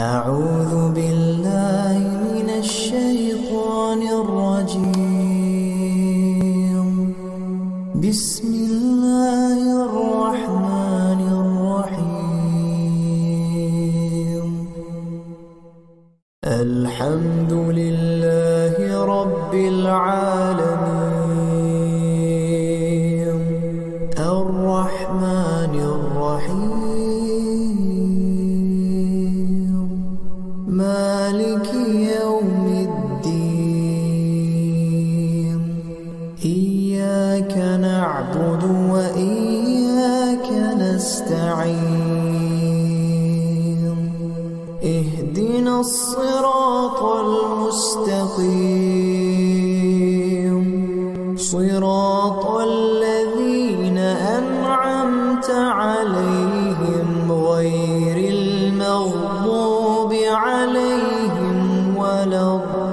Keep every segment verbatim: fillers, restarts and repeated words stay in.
أعوذ بالله من الشيطان الرجيم. بسم الله الرحمن الرحيم. الحمد لله رب العالمين الرحمن الرحيم مالك يوم الدين. إياك نعبد وإياك نستعين. اهدنا الصراط المستقيم صراط الذين أنعمت عليهم غير المغضوب عليهم ولا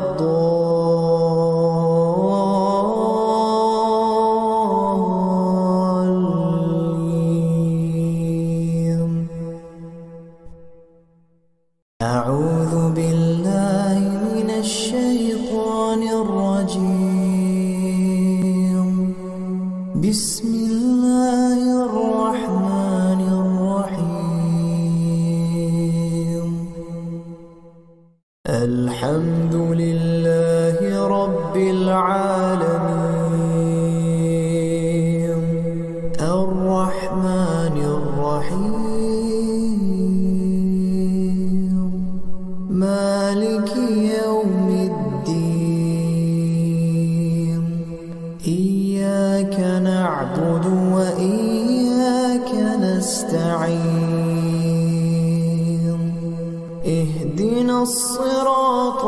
الضالين. أعوذ بالله من الشيطان الرجيم. بسم الله الرحمن الرحيم. الحمد لله رب العالمين الرحمن الرحيم مالك يوم الدين. إياك نعبد وإياك نستعين. اهدنا الصراط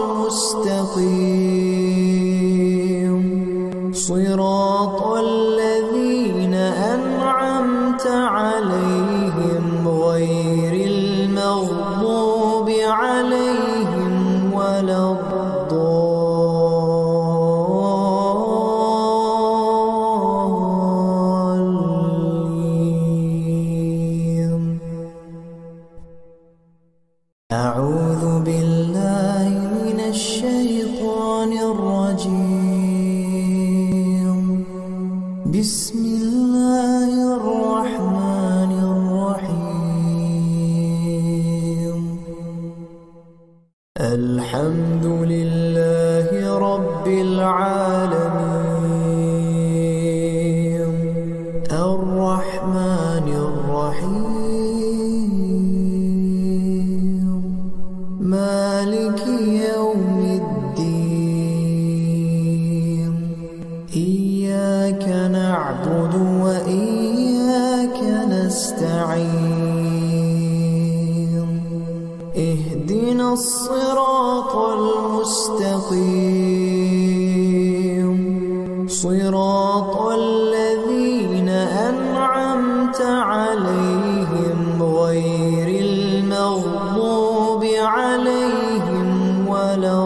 المستقيم صراط الذين أنعمت عليهم غير المغضوب عليهم ولا الضالين. أعوذ بالله من الشيطان الرجيم. بسم الله الرحمن الرحيم. الحمد لله رب العالمين الرحمن الرحيم مالك يوم الدين. إياك نعبد وإياك نستعين. اهدنا الصراط المستقيم صراط الذين أنعمت عليهم غير المغضوب عليهم ولا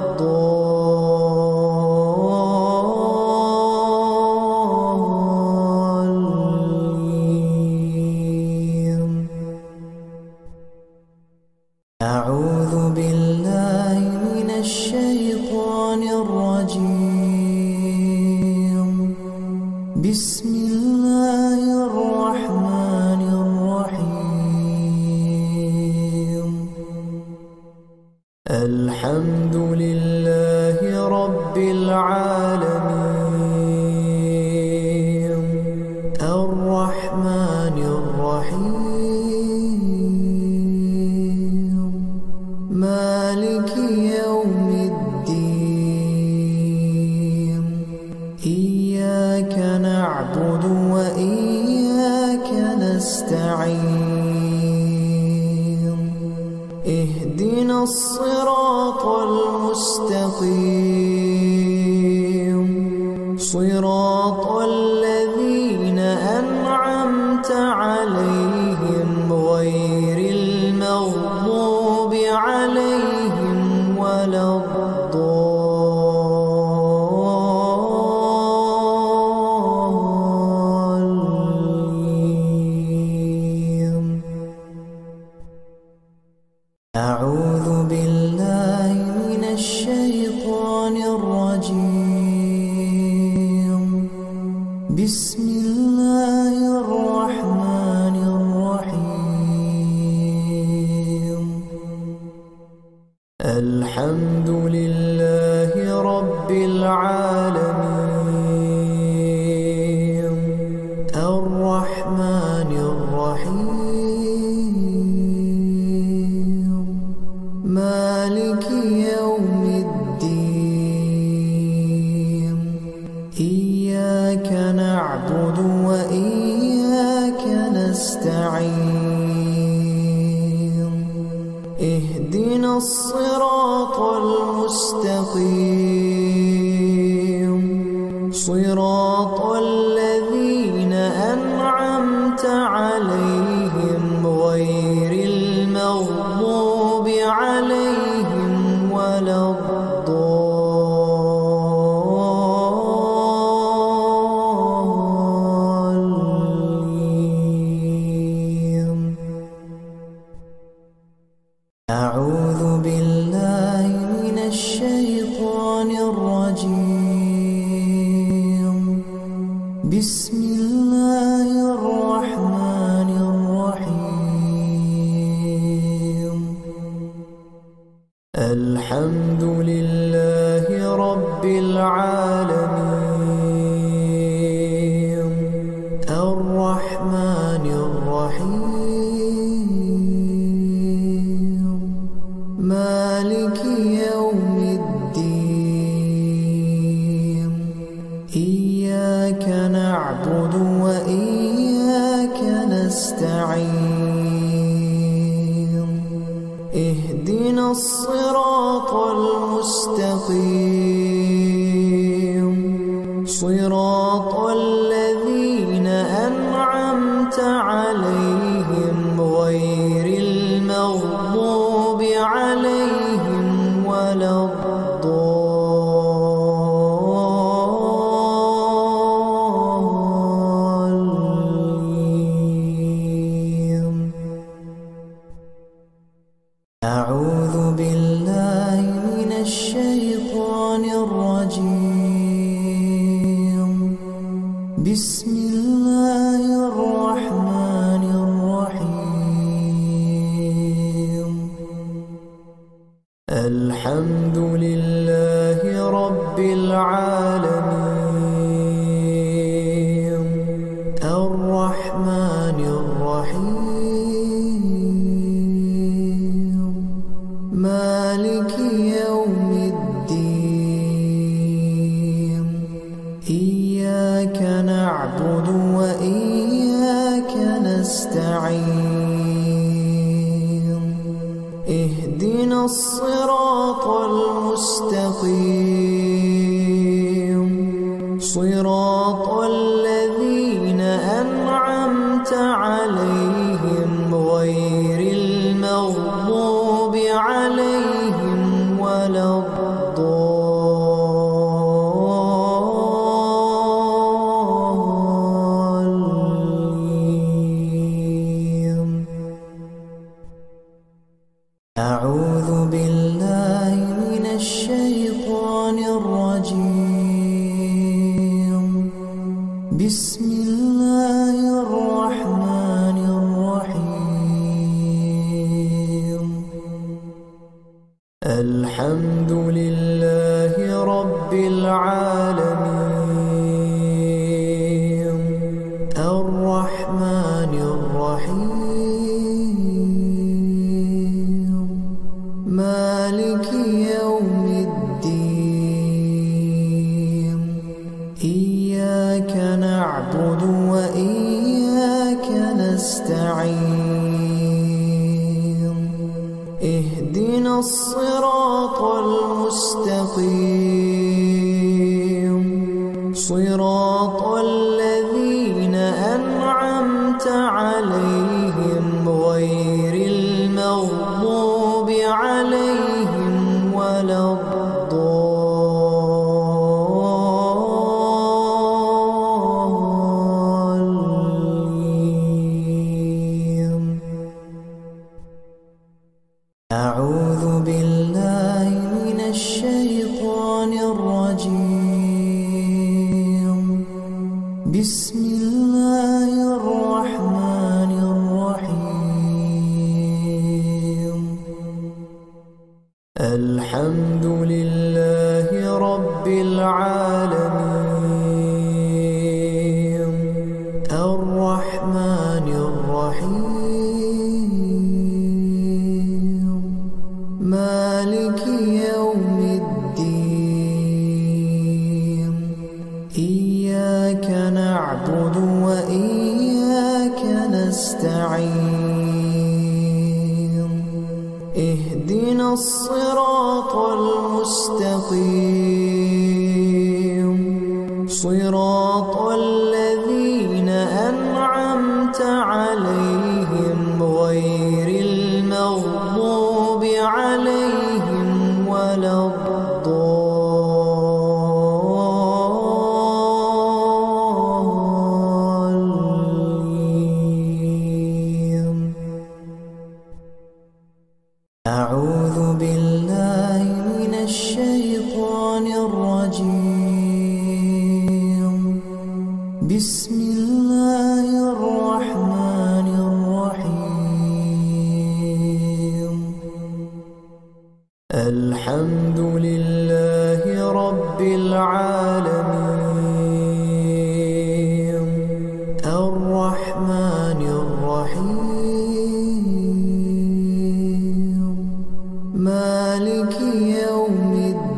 الضالين. أعوذ بالله من الشيطان الرجيم. بسم الله الرحمن الرحيم. الحمد لله رب العالمين الرحمن الرحيم مالك يوم الدين. إياك نعبد وإياك نستعين. اهدنا الصراط المستقيم صراط الذين أنعمت عليهم غير المغضوب عليهم ولا الضالين. أعوذ بالله من الشيطان الرجيم. بسم الله الرحمن الرحيم. الحمد لله رب العالمين الرحمن الرحيم مالك يوم الدين. إياك نعبد وإياك نستعين. اهدنا الصراط المستقيم صراط الذين أنعمت عليهم غير المغضوب عليهم ولا الضالين. أعوذ بالله من الشيطان الرجيم. بسم الله الرحمن الرحيم. الحمد لله رب العالمين الرحمن الرحيم مالك يوم الدين. إياك نعبد وإياك نستعين. اهدنا الصراط المستقيم صراط الذين أنعمت عليهم غير المغضوب عليهم ولا الضالين. أعوذ بالله من الشيطان الرجيم. بسم الله الرحمن الرحيم. الحمد لله رب العالمين الرحمن الرحيم مالك يوم الدين. إياك نعبد وإياك نستعين. اهدنا الصراط المستقيم صراط الذين أنعمت عليهم غير المغضوب عليهم ولا الضالين. أعوذ بالله من الشيطان الرجيم. بسم الله الرحمن الرحيم. الحمد لله رب العالمين الرحمن الرحيم مالك يوم الدين. إياك نعبد وإياك نستعين. اهدنا الصراط المستقيم صراط الذين أنعمت عليهم غير المغضوب عليهم ولا الضالين. أعوذ بالله من الشيطان الرجيم. بسم الله الرحمن الرحيم. الحمد لله رب العالمين الرحمن الرحيم مالك يوم الدين. إياك نعبد وإياك نستعين. اهدنا الصراط المستقيم صراط الذين أنعمت عليهم غير المغضوب عليهم ولا الضالين. أعوذ بالله من الشيطان الرجيم. بسم الله الرحمن الرحيم. الحمد لله رب العالمين الرحمن الرحيم مالك يوم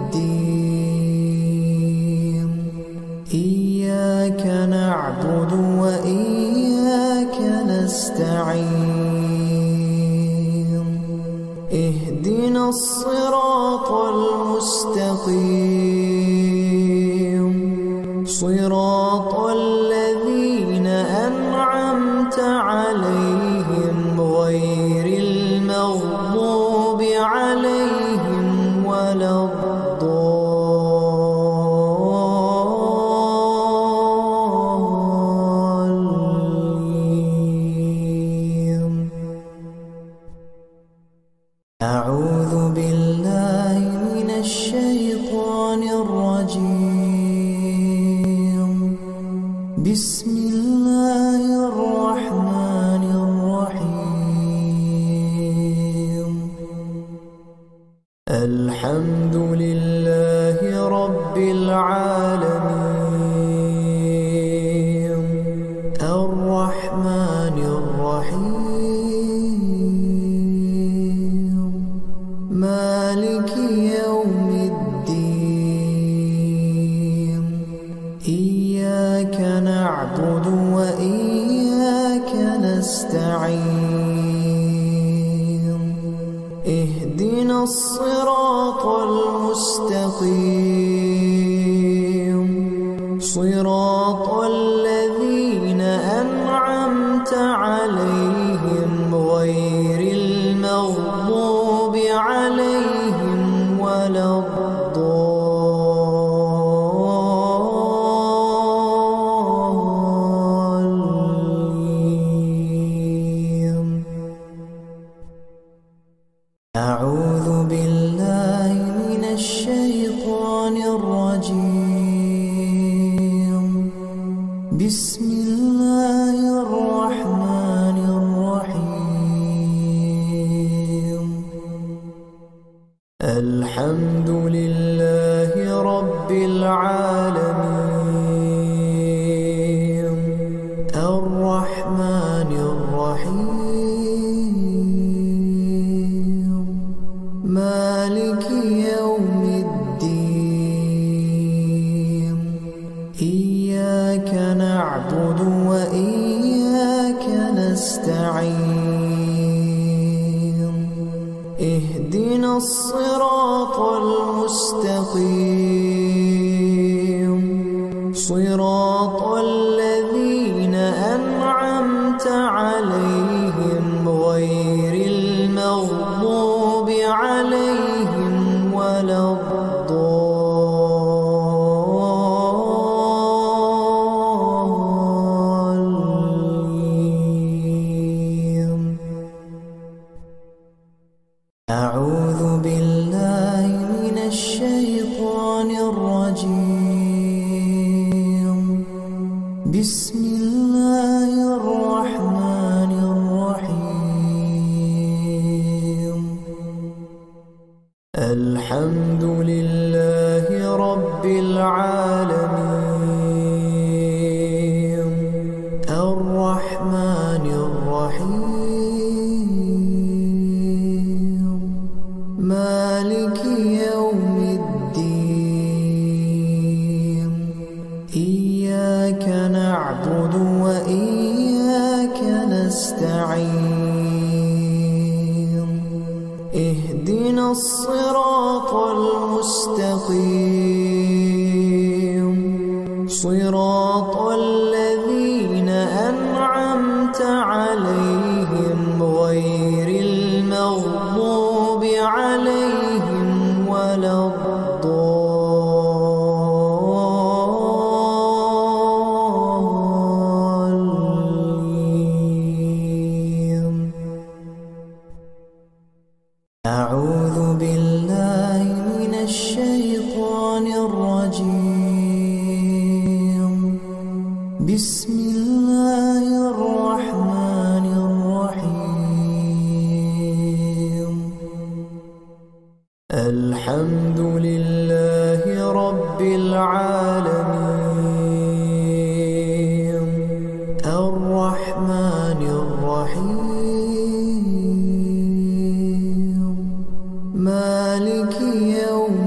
الدين. إياك نعبد وإياك نستعين. اهدنا الصراط المستقيم صراط الذين أنعمت عليهم غير المغضوب عليهم ولا الضالين. أعوذ بالله من الشيطان الرجيم. بسم الله الرحمن الرحيم. الحمد لله رب العالمين الرحمن الرحيم مالك يوم الدين. إياك نعبد وإياك نستعين. اهدنا الصراط المستقيم صراط الذين أنعمت عليهم غير المغضوب عليهم ولا الضالين. أعوذ بالله من الشيطان الرجيم. بسم الله الرحمن الرحيم. الحمد لله رب العالمين الرحمن الرحيم مالك يوم الدين. إياك نعبد وإياك نستعين. اهدنا الصراط المستقيم صراط الذين أنعمت عليهم غير المغضوب عليهم ولا الضالين. أعوذ أعوذ بالله من الشيطان الرجيم. بسم الله الرحمن الرحيم. الحمد لله رب العالمين الرحمن الرحيم مالك يوم الدين. إياك نعبد وإياك نستعين. اهدنا الصراط المستقيم صراط الذين أنعمت عليهم غير المغضوب عليهم ولا الضالين. أعوذ بالله من الشيطان الرجيم. بسم الله الرحمن الرحيم. الحمد لله رب العالمين الرحمن الرحيم مالك يوم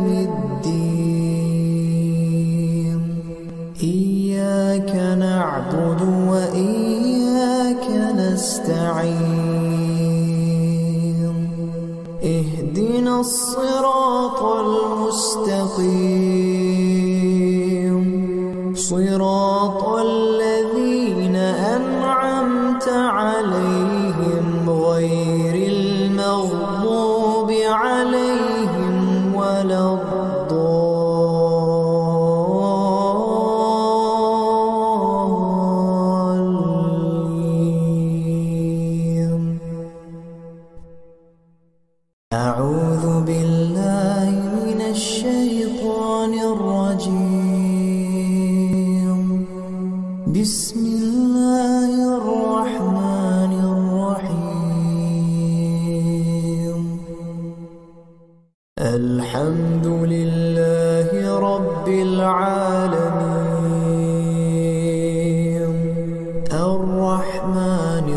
الدين. إياك نعبد وإياك نستعين. اهدنا الصراط المستقيم صراط الذين أنعمت عليهم غير المغضوب عليهم ولا الضالين. أعوذ بالله من الشيطان الرجيم. بسم الله الرحمن الرحيم. الحمد لله رب العالمين الرحمن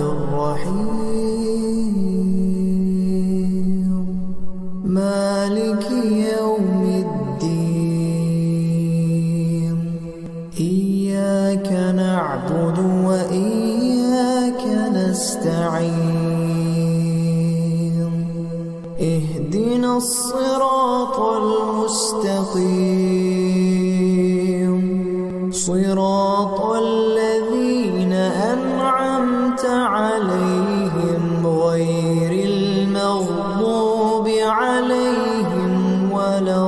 الرحيم مالك يوم الدين. إياك نعبد وإياك نستعين. اهدنا الصراط المستقيم صراط الذين أنعمت عليهم غير المغضوب عليهم ولا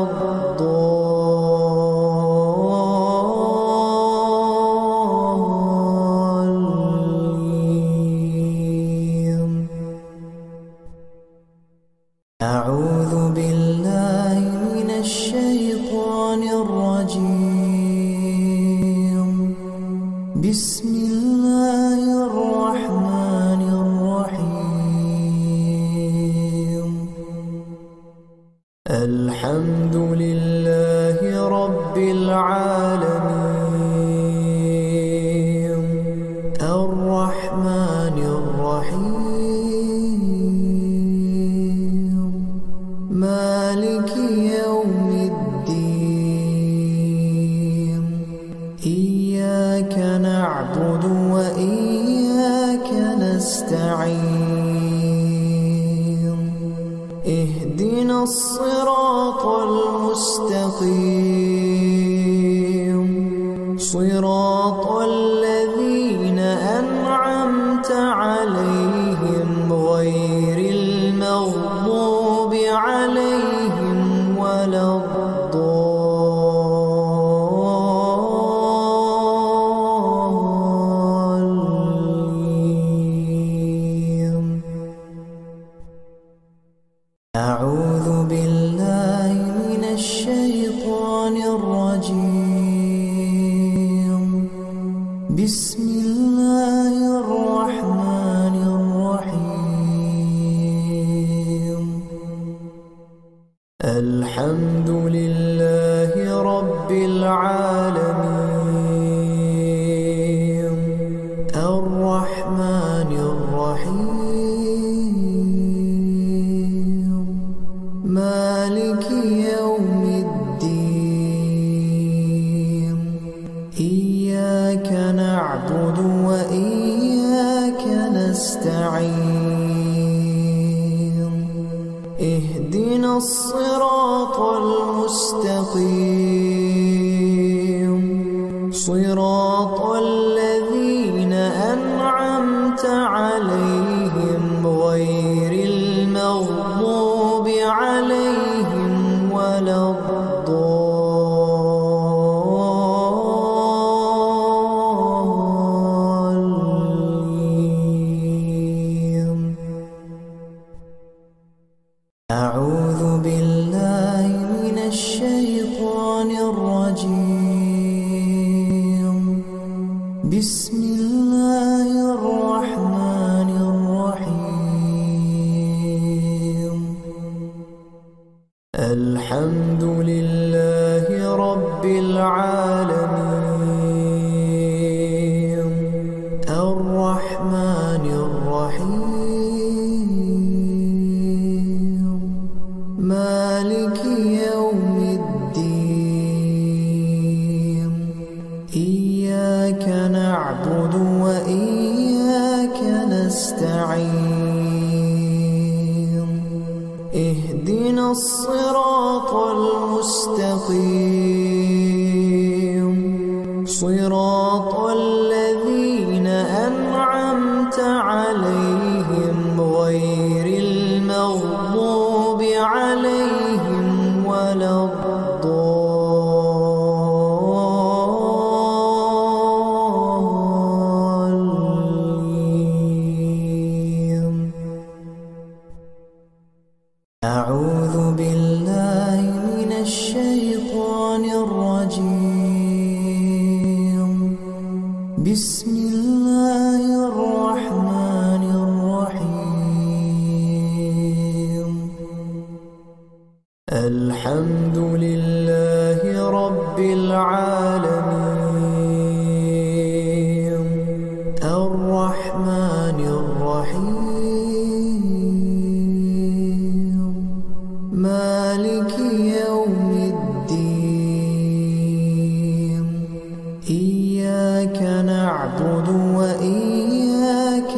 الضالين. أعوذ بالله من الشيطان الرجيم. بسم الله الرحمن الرحيم. الحمد لله رب العالمين الرحمن الرحيم مالك يوم الدين. إياك نعبد وإياك نستعين. اهدنا الصراط المستقيم صراط الذين أنعمت عليهم غير المغضوب عليهم ولا الضالين. أعوذ بسم الله الرحمن الرحيم. الحمد لله رب العالمين الرحمن الرحيم مالك يوم الدين إياك نعبد وإياك نستعين اهدنا الصراط المستقيم صراط الذين أنعمت عليهم غير المغضوب عليهم ولا الضالين. أعوذ بالله من الشيطان الرجيم. بسم الله الرحمن الرحيم. الحمد لله رب العالمين الرحمن الرحيم مالك يوم الدين إياك نعبد وإياك نستعين اهدنا الصراط المستقيم صراط الذين أنعمت عليهم غير المغضوب عليهم ولا الضالين. أعوذ بالله من الشيطان الرجيم. بسم الله الرحمن الرحيم. الحمد لله رب العالمين الرحمن الرحيم مالك يوم الدين إياك نعبد وإياك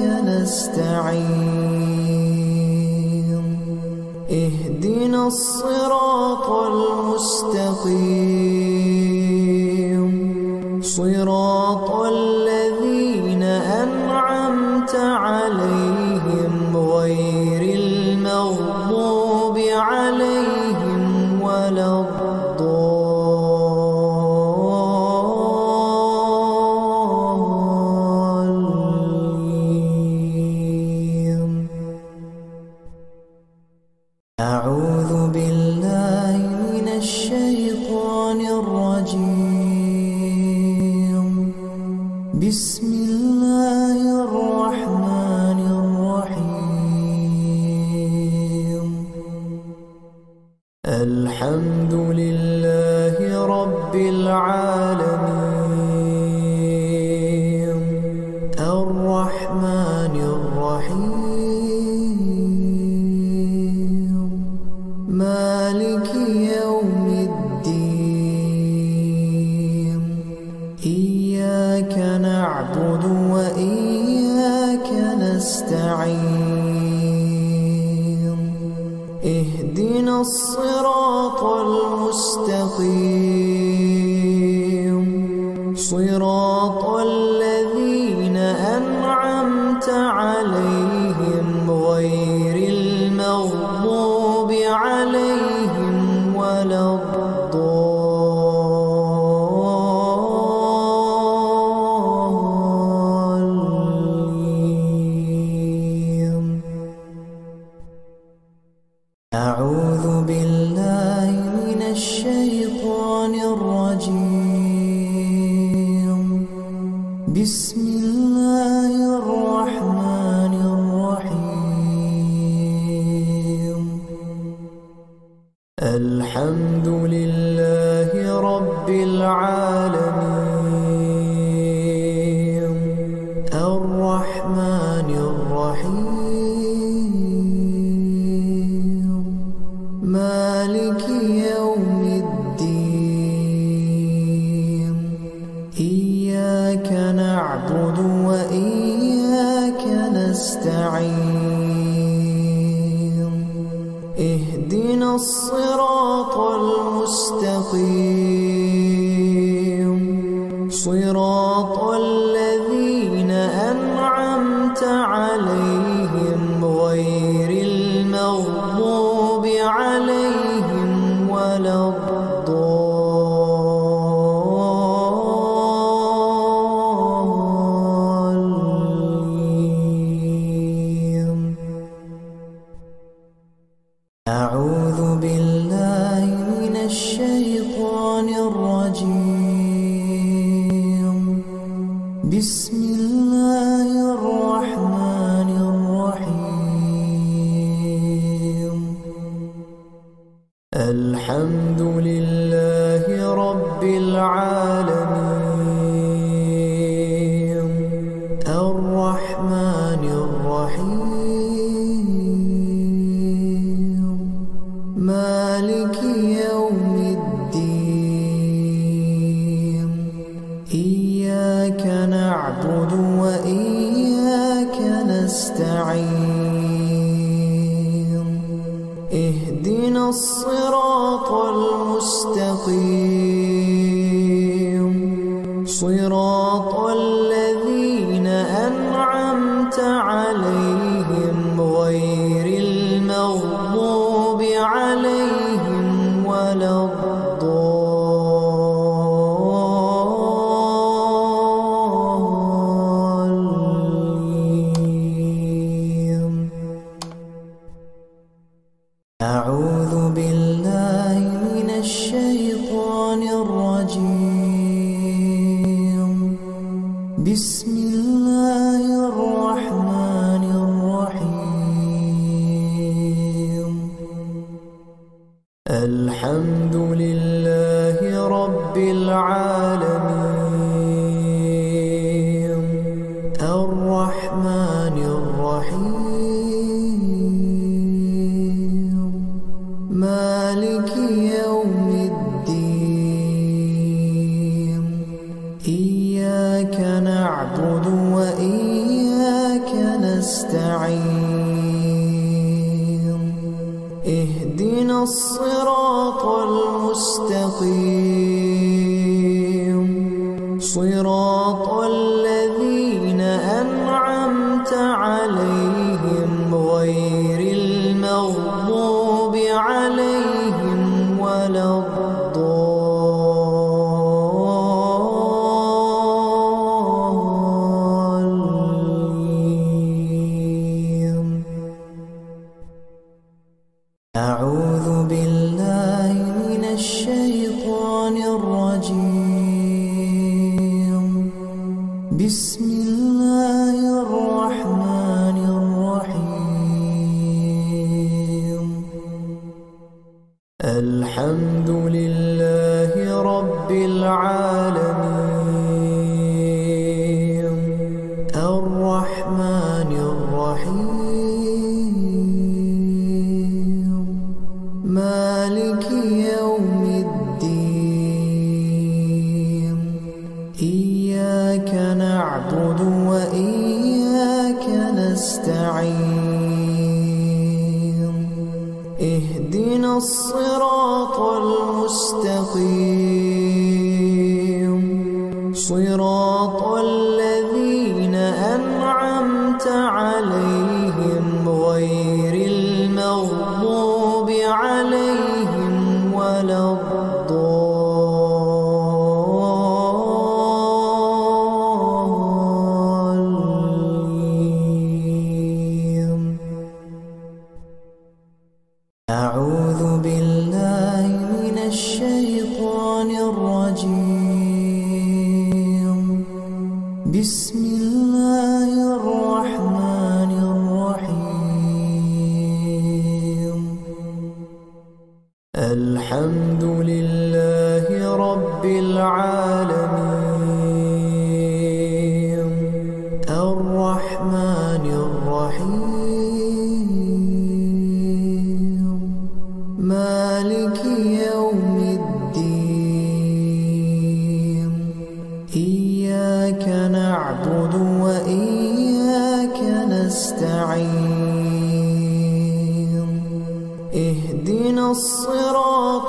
نستعين اهدنا الصراط المستقيم صراط الذين أنعمت عليهم غير المغضوب عليهم ولا الضالين. أعوذ بالله من الشيطان الرجيم. بسم الله الرحمن الرحيم. الحمد لله رب العالمين الرحمن الرحيم مالك يوم الدين إياك نعبد وإياك نستعين اهدنا الصراط المستقيم صراط الذين أنعمت عليهم غير المغضوب عليهم ولا الضالين. أعوذ بالله من الشيطان الرجيم. بسم الله الرحمن الرحيم. الحمد لله رب العالمين الرحمن الرحيم مالك يوم الدين. إياك نعبد وإياك نستعين. اهدنا الصراط المستقيم صراط الذين أنعمت عليهم غير المغضوب عليهم ولا الضالين. أعوذ بالله من الشيطان الرجيم. بسم الله الرحمن الرحيم. الحمد لله رب العالمين الرحمن الرحيم مالك يوم الدين. إياك نعبد وإياك نستعين. اهدنا الصراط المستقيم صراط الذين أنعمت عليهم غير المغضوب عليهم ولا الضالين. أعوذ بالله من الشيطان الرجيم. بسم الله الرحمن الرحيم. الحمد لله رب العالمين الرحمن الرحيم مالك يوم الدين. إياك نعبد وإياك نستعين. اهدنا الصراط المستقيم صراط الذين أنعمت عليهم غير المغضوب عليهم ولا الضالين. أعوذ بالله من الشيطان الرجيم. بسم الله الرحمن الرحيم. الحمد لله رب العالمين الرحمن الرحيم مالك يوم الدين. إياك نعبد وإياك نستعين. اهدنا الصراط المستقيم صراط الذين أنعمت عليهم غير المغضوب عليهم ولا الضالين. أعوذ بالله من الشيطان الرجيم. بسم الحمد لله رب العالمين الرحمن الرحيم مالك يوم الدين إياك نعبد وإياك نستعين اهدنا الصراط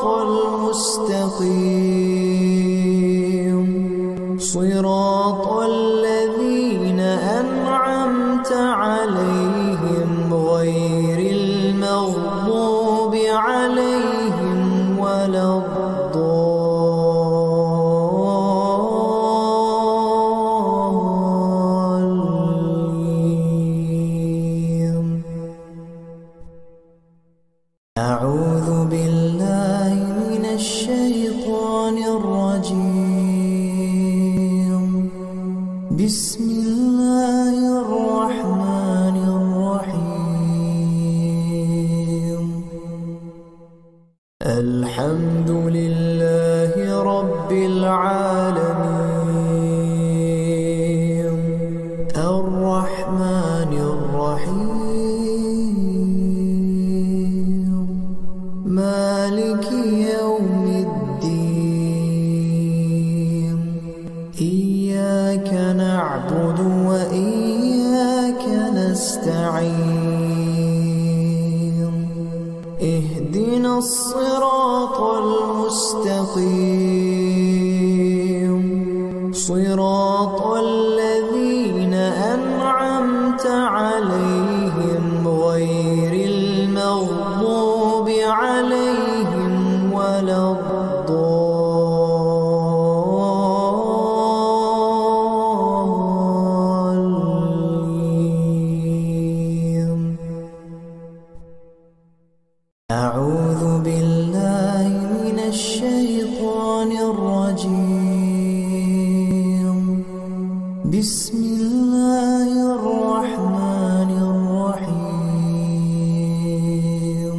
المستقيم صراط الذين أنعمت عليهم غير المغضوب عليهم ولا الضالين. أعوذ بالله من الشيطان الرجيم. بسم الله الرحمن الرحيم. الحمد لله رب العالمين الرحمن الرحيم مالك يوم الدين إياك نعبد وإياك نستعين اهدنا الصراط المستقيم صراط الذين أنعمت عليهم غير المغضوب عليهم ولا الضالين. أعوذ بالله من الشيطان الرجيم. بسم الله الرحمن الرحيم.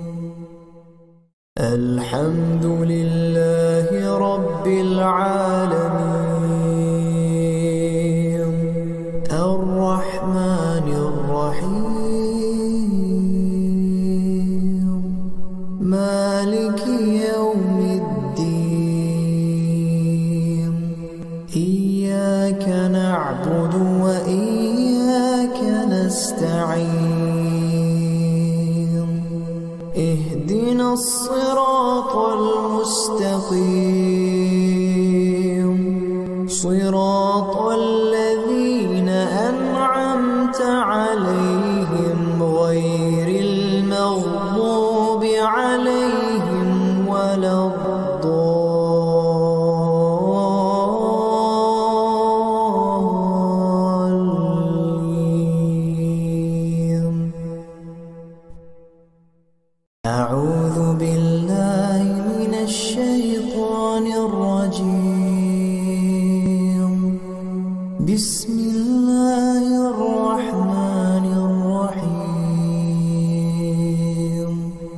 الحمد لله رب العالمين الرحمن الرحيم مالك يوم الدين إياك نعبد وإياك نستعين اهدنا الصراط المستقيم صراط الذين أنعمت عليهم غير المغضوب عليهم ولا الضالين. أعوذ بالله من الشيطان الرجيم. بسم الله الرحمن الرحيم.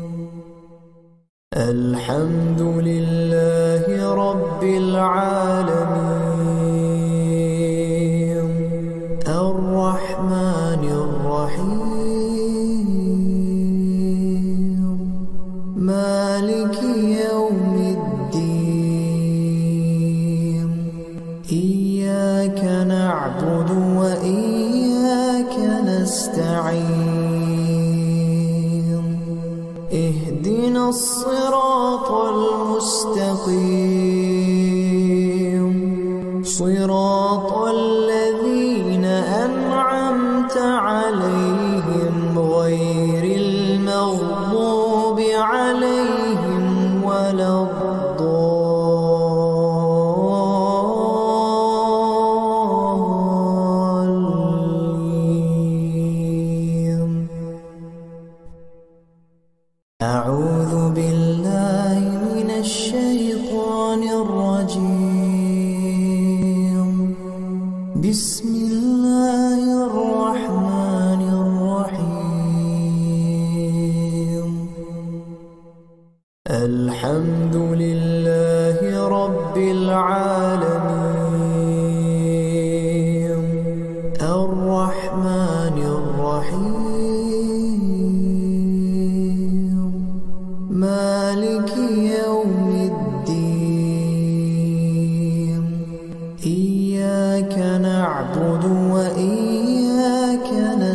الحمد لله رب العالمين الرحمن الرحيم مالك يوم الدين إياك نعبد وإياك نستعين اهدنا الصراط المستقيم صراط الذين أنعمت عليهم غير المغضوب عليهم ولا الضالين. أعوذ بالله من الشيطان الرجيم. بسم الله الرحمن الرحيم. الحمد لله رب العالمين الرحمن الرحيم مالك يوم الدين إياك نعبد وإياك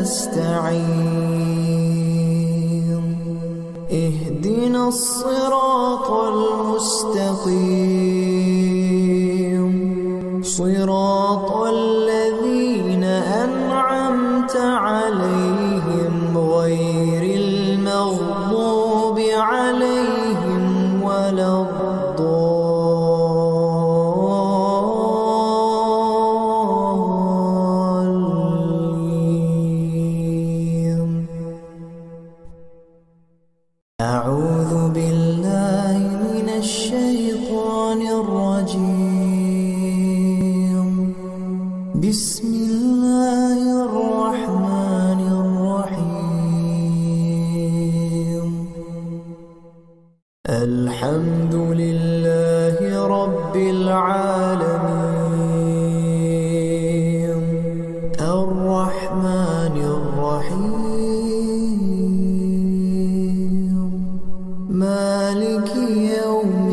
نستعين اهدنا الصراط المستقيم صراط الذين أنعمت عليهم غير المغضوب عليهم ولا الضالين. أعوذ بالله من الشيطان الرجيم. بسم الله الرحمن الرحيم. الحمد لله رب العالمين الرحمن الرحيم مالك يوم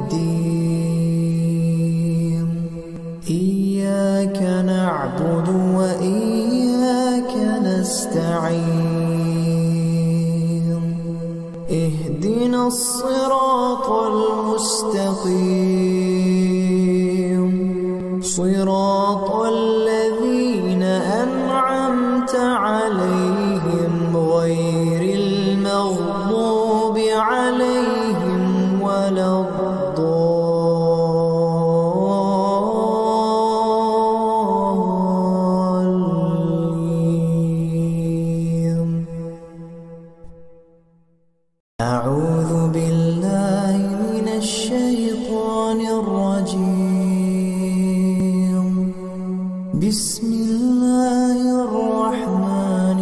الدين إياك نعبد وإياك نستعين اهدنا الصراط المستقيم صراط الذين أنعمت عليهم غير المغضوب عليهم ولا الضالين. أعوذ بالله من الشيطان الرجيم. بسم الله الرحمن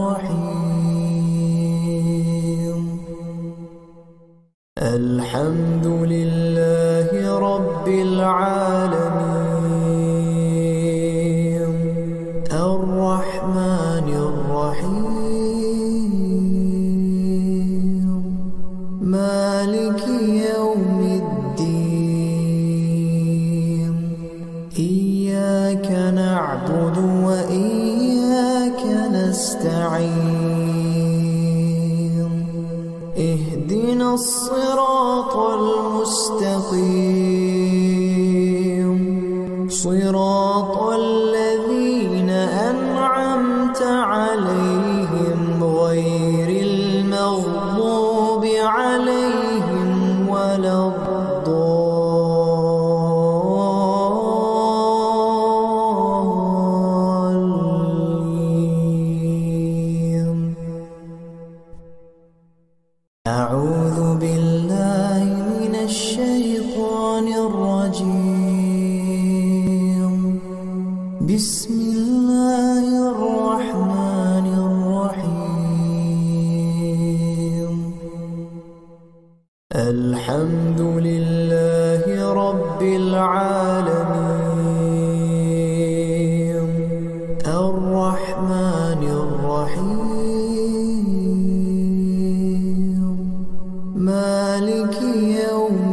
الرحيم. الحمد لله رب العالمين الرحمن الرحيم مالك يوم الدين إياك نعبد وإياك نستعين اهدنا الصراط المستقيم صراط الذين أنعمت عليهم غير المغضوب عليهم ولا الضالين. أعوذ بالله من الشيطان الرجيم. بسم الله الرحمن الرحيم. الحمد لله رب العالمين الرحمن الرحيم مالك يوم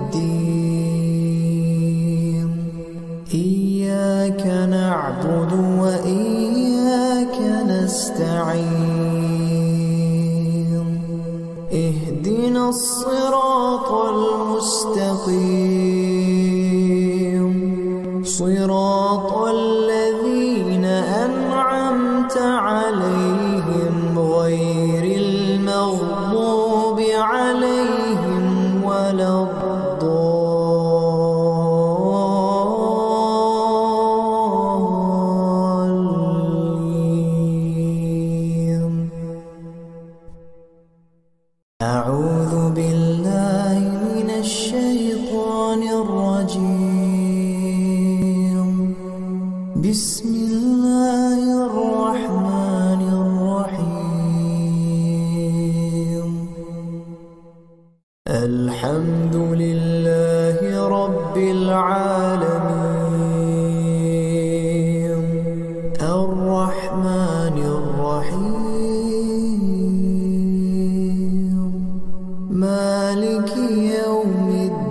الدين إياك نعبد وإياك نستعين اهدنا الصراط المستقيم صراط الذين أنعمت عليهم غير المغضوب عليهم ولا الضالين. أعوذ بالله من الشيطان الرجيم. بسم الله الرحمن الرحيم. الحمد لله رب العالمين الرحمن الرحيم مالك يوم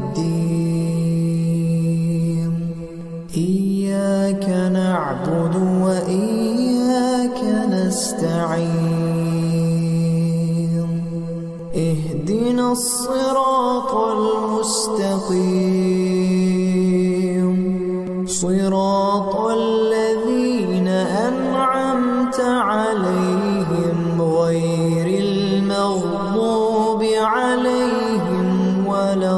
الدين إياك نعبد وإياك نستعين اهدنا الصراط المستقيم صراط الذين أنعمت عليهم غير المغضوب عليهم ولا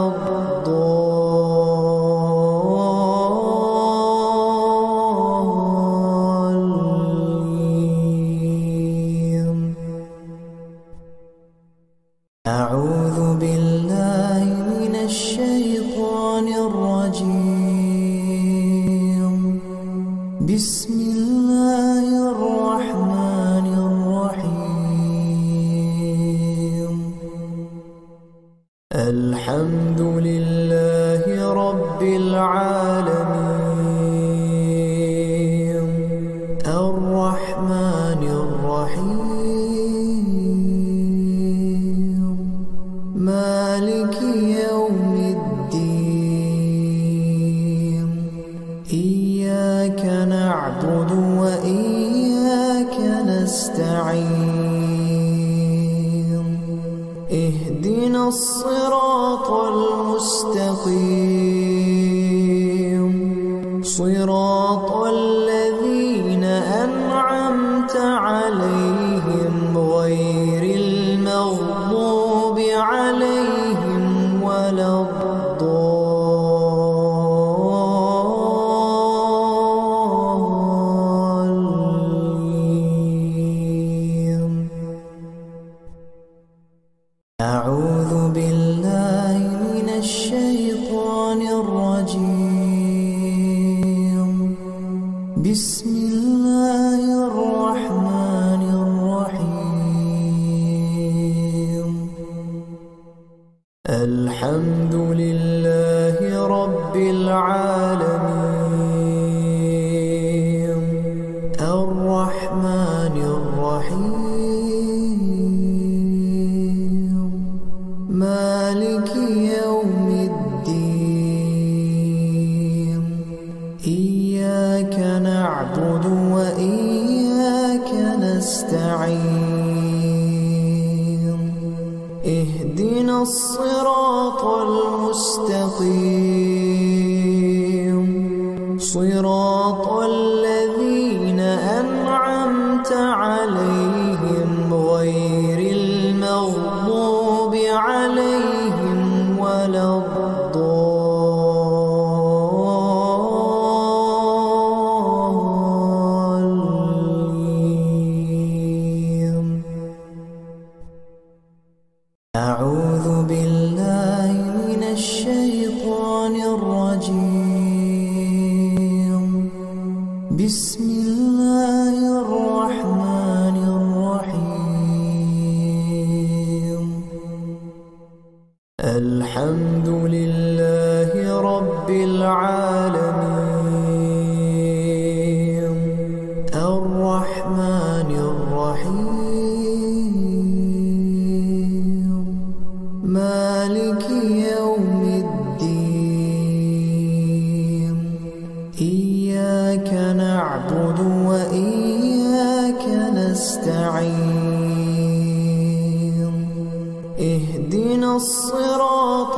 الضالين. أعوذ بالله من الشيطان الرجيم. بسم الله الرحمن الرحيم. الحمد لله رب العالمين الرحمن الرحيم مالك يوم الدين إياك نعبد وإياك نستعين اهدنا الصراط المستقيم صراط الذين أنعمت عليهم غير المغضوب عليهم ولا الضالين. أعوذ بالله من الشيطان الرجيم. بسم الله الرحمن الرحيم. الحمد لله رب العالمين الرحمن الرحيم مالك يوم الدين إياك نعبد وإياك نستعين اهدنا الصراط المستقيم صراط الذين أنعمت عليهم غير المغضوب عليهم ولا الضالين. أعوذ بالله من الشيطان الرجيم. بسم الله الرحمن الرحيم. الحمد لله رب العالمين الرحمن الرحيم مالك يوم الدين إياك نعبد وإياك نستعين اهدنا الصراط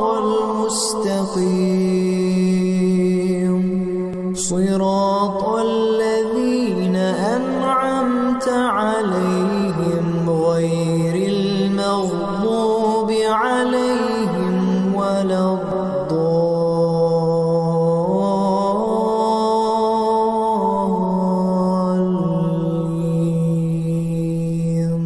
المستقيم صراط الذين أنعمت عليهم غير المغضوب عليهم ولا الضالين.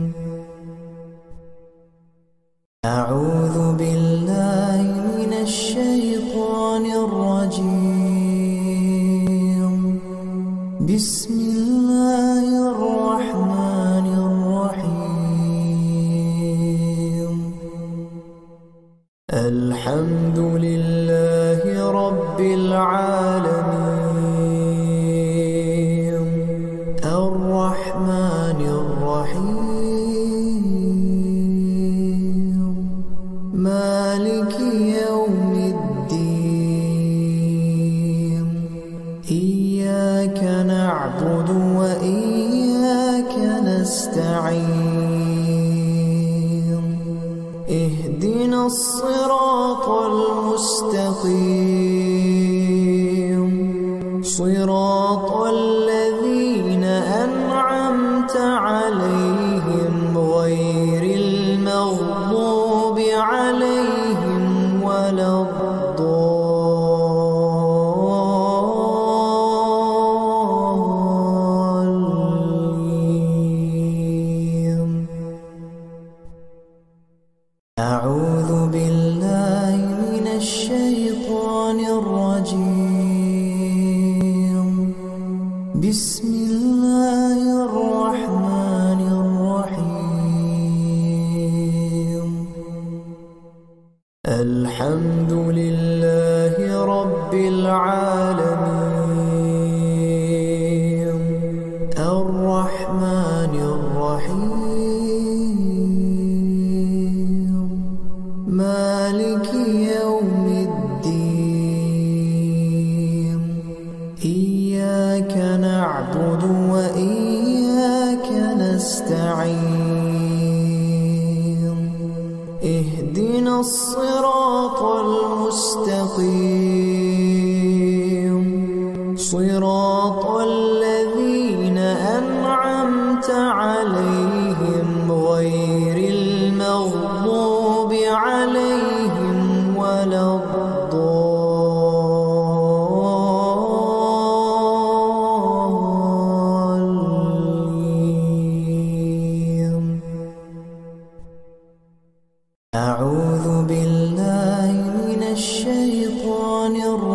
أعوذ بالله من الشيطان الرجيم. الحمد لله رب العالمين الرحمن الرحيم مالك يوم الدين إياك نعبد وإياك نستعين اهدنا الصراط المستقيم صراط الذين أنعمت عليهم غير المغضوب عليهم ولا الضالين. أعوذ بالله من الشيطان الرجيم. بسم الله الرحمن الرحيم. الحمد لله رب العالمين الرحمن الرحيم مالك يوم الدين إياك نعبد وإياك نستعين اهدنا الصراط المستقيم صراط الذين أنعمت عليهم غير المغضوب عليهم ولا الضالين. أعوذ بالله من الشيطان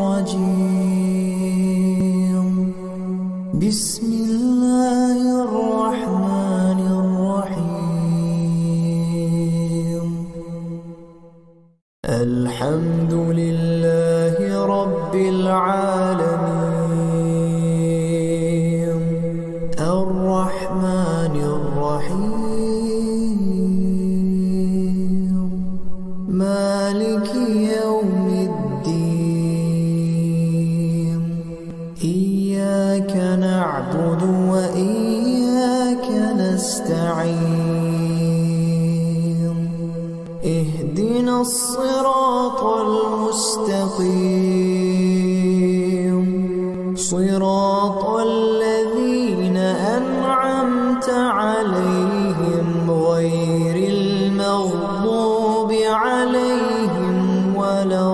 الرجيم. بسم الله الرحمن الرحيم. الحمد لله رب العالمين الرحمن الرحيم مالك يوم الدين إياك نعبد وإياك نستعين اهدنا الصراط المستقيم صراط الذين أنعمت عليهم غير المغضوب عليهم ولا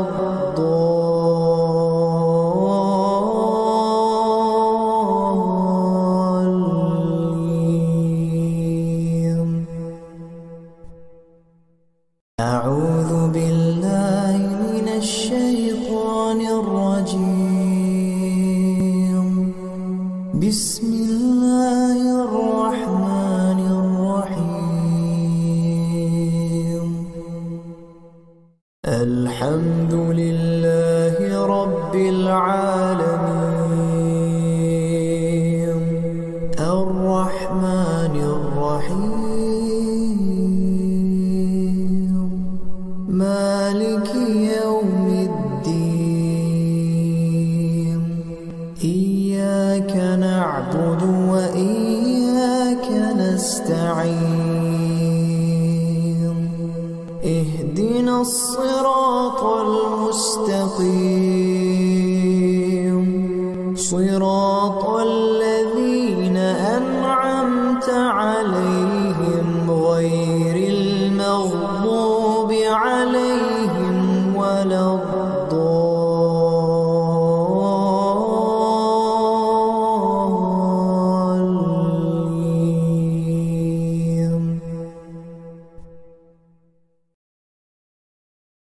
الضالين. أعوذ بالله من الشيطان الرجيم. بسم الله الرحمن الرحيم. الحمد لله رب العالمين الرحمن الرحيم مالك يوم الدين إياك نعبد وإياك نستعين اهدنا الصراط المستقيم صراط الذين أنعمت عليهم غير المغضوب عليهم ولا الضالين.